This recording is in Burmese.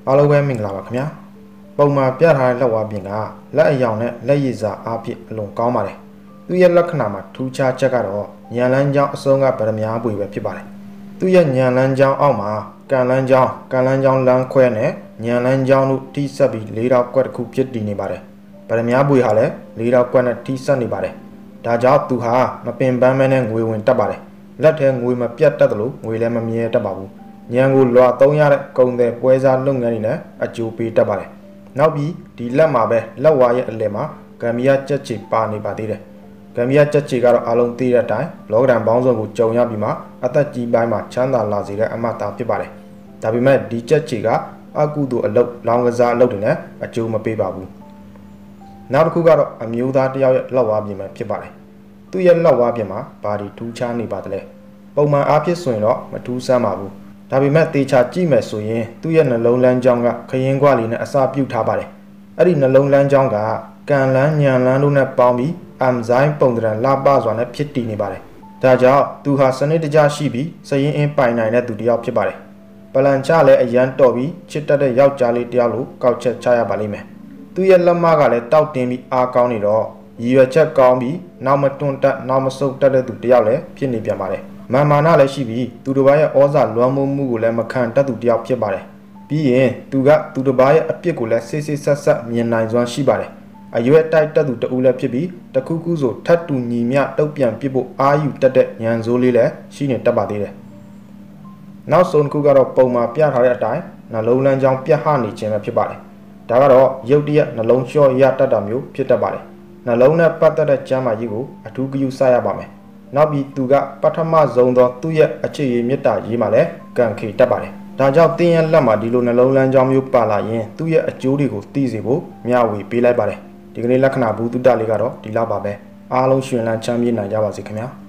အားလုံးပဲမင်္ဂလာပါခင်ဗျာပုံမှန်ပြထားတဲ့လက်ဝါးပြင်ကလက်အယောင်နဲ့လက်ရည်စာအားဖြင့်အလွန်ကောင်းပါတယ်သူရဲ့လက္ခဏာမှာထူးခြားချက်ကတော့ညံလန်းချောင်းအစုံကဗရမ ्या ပွေပဲဖြစ်ပါတယ်သူရဲ့ညံလန်းချောင်းအောက်မှာကန်လန်းချောင်းလမ်းခွဲနဲ့ညံလန်းချောင်းတို့ထိစပ်ပြီး၄တောက်ကွက်တစ်ခုဖြစ်တည်နေပါတယ်ဗရမ ्या ပွေဟာလည်း၄တောက်ကွက်နဲ့ထိစပ်နေပါတယ်ဒါကြောင့်သူဟာမပင်ပန်းမဲနဲ့ငွေဝင်တက်ပါတယ်လက်ထဲငွေမပြတ်တတ်တယ်လို့ငွေလည်းမမြဲတတ်ပါဘူးညံကိုလွှာသုံးရတဲ့ကုန်သည်ပွဲစားလုပ်ငန်းတွေနဲ့အကျိုးပေးတတ်ပါတယ်နောက်ပြီးဒီလက်မှာပဲလက်ဝါရဲ့အလယ်မှာဂမ်ဘီယာကြက်ချီပါနေပါသေးတယ်ဂမ်ဘီယာကြက်ချီကတော့အားလုံးသိတဲ့အတိုင်းလောကဒန်ပေါင်းစုံကိုကြုံရပြီးမှအသက်ကြီးပိုင်းမှာချမ်းသာလာစေတဲ့အမတ်သားဖြစ်ပါတယ်ဒါပေမဲ့ဒီကြက်ချီကအကုသို့အလုပ်လောင်ကစားအလုပ်တွေနဲ့အကျိုးမပေးပါဘူးနောက်တစ်ခုကတော့အမျိုးသားတစ်ယောက်ရဲ့လက်ဝါပြင်မှာဖြစ်ပါတယ်သူ့ရဲ့လက်ဝါပြင်မှာဘာဒီထူးခြားနေပါသလဲပုံမှန်အားဖြင့်ဆိုရင်တော့မထူးဆန်းပါဘူးဒါပေမဲ့တေချာကြည့်မယ်ဆိုရင်သူ့ရဲ့နှလုံးလန်းကြောင်းကခရင်ခွလေးနဲ့အစာပြုတ်ထားပါတယ်အဲ့ဒီနှလုံးလန်းကြောင်းကကန်လန်းညံလန်းတို့နဲ့ပေါင်းပြီးအမ်ဇိုင်းပုံသဏ္ဍာန်လှပစွာနဲ့ဖြစ်တည်နေပါတယ်ဒါကြောင့်သူဟာစနစ်တကျရှိပြီးစရင်အင်းပိုင်နိုင်တဲ့သူတစ်ယောက်ဖြစ်ပါတယ်ပလန်ချလည်းအရန်တော်ပြီးချစ်တတ်တဲ့ယောက်ျားလေးတစ်ယောက်လိုကောက်ချက်ချရပါလိမ့်မယ်သူ့ရဲ့လက်မကလည်းတောက်တင်းပြီးအားကောင်းနေတော့ရည်ရွယ်ချက်ကောင်းပြီးနောက်မတွန့်တက်နောက်မဆုတ်တတ်တဲ့သူတစ်ယောက်လည်းဖြစ်နေပြန်ပါတယ်မာမာနလည်းရှိပြီးသူတစ်ပါးရဲ့ဩဇာလွှမ်းမိုးမှုကိုလည်းမခံတတ်သူတစ်ယောက်ဖြစ်ပါတယ်ပြီးရင်သူကသူတစ်ပါးရဲ့အပြစ်ကိုလည်းစစ်ဆက်မြင်နိုင်စွမ်းရှိပါတယ်အရွယ်တိုက်တတ်သူတဦးလည်းဖြစ်ပြီးတခုခုဆိုထတ်တူညီမျှတုတ်ပြန်ပြစ်ဖို့အာယူတတ်တဲ့ဉာဏ်စိုးလေးလည်းရှိနေတတ်ပါသေးတယ်နောက်ဆုံးတစ်ခုကတော့ပုံမှာပြထားတဲ့အတိုင်းနှလုံးလန်းကြောင်းပြတ်ဟနေခြင်းပဲဖြစ်ပါတယ်ဒါကတော့ရုပ်တရက်နှလုံးလျှော့ရတတ်တာမျိုးဖြစ်တတ်ပါတယ်နှလုံးနဲ့ပတ်သက်တဲ့ကျမ်းမာရေးကိုအထူးဂရုစိုက်ရပါမယ်နောက်ပြီးသူကပထမဆုံးသောသူ့ရဲ့အခြေရည်မေတ္တာရေးမှာလည်းကံခေတတ်ပါတယ်ဒါကြောင့်တင်းရဲ့လက်မှာဒီလိုနှလုံးလန်းကြောင်းမျိုးပါလာရင်သူ့ရဲ့အကျိုးတွေကိုသိစေဖို့မျှဝေပေးလိုက်ပါတယ်ဒီကနေ့လက္ခဏာဘူးတုတ္တလေးကတော့ဒီလောက်ပါပဲအားလုံးရှင်လန်းချမ်းမြေ့နိုင်ကြပါစေခင်ဗျာ